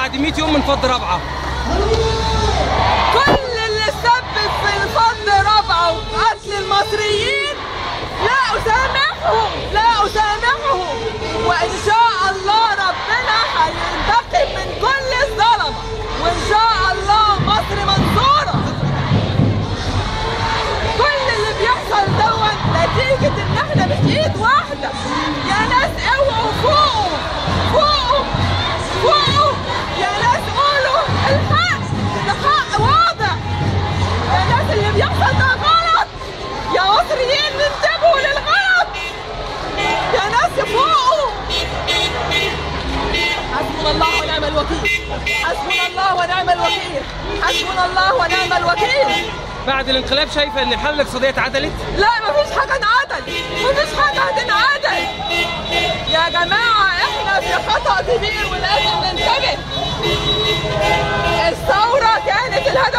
بعد 100 يوم من فض رابعه. كل اللي سبب في فض رابعه وقتل المصريين لا اسامحهم، لا اسامحهم، وان شاء الله ربنا هينتقم من كل الظلمه، وان شاء الله مصر منصوره. كل اللي بيحصل دوت نتيجه ان احنا مش ايد واحده. يا ناس اوعوا فوقوا فوقوا فوقوا، يا ناس قولوا الحق، ده حق واضح. يا ناس اللي بيحصل ده غلط، يا مصريين انتبهوا للغلط، يا ناس فوقوا. حسبنا الله ونعم الوكيل، حسبنا الله ونعم الوكيل، حسبنا الله ونعم الوكيل. بعد الانقلاب شايفه ان الحاله الاقتصاديه اتعدلت؟ لا مفيش حاجه اتعدل، مفيش حاجه هتنعدل يا جماعه. احنا في خطأ كبير ولازم ننتبه. الثوره كانت الهدف